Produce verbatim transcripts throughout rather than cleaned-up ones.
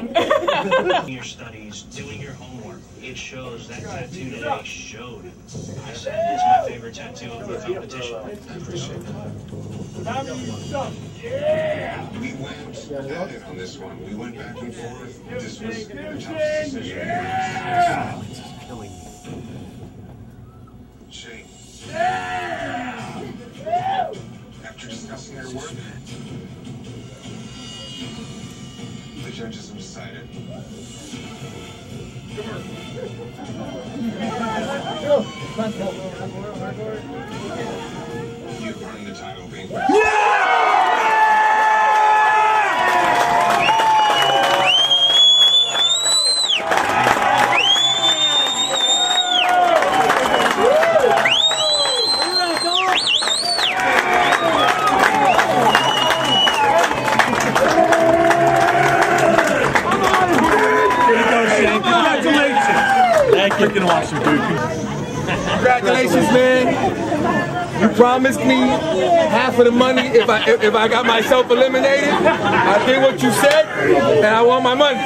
thing. Your studies, doing your homework. It shows. That tattoo today showed. I said it's my favorite tattoo of the competition. I appreciate that. We went head-in on this one. We went back and forth. This was the toughest decision. God, this is killing me. Shane. After discussing their work, the judges have decided. You've earned the title being. Freaking awesome, dude. Congratulations, man. You promised me half of the money if I if, if I got myself eliminated. I did what you said, and I want my money.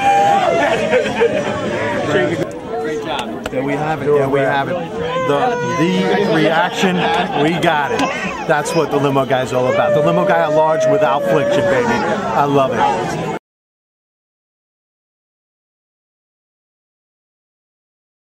Great job. There we have it. There we have it. The the reaction, we got it. That's what the limo guy's all about. The limo guy at large without friction, baby. I love it.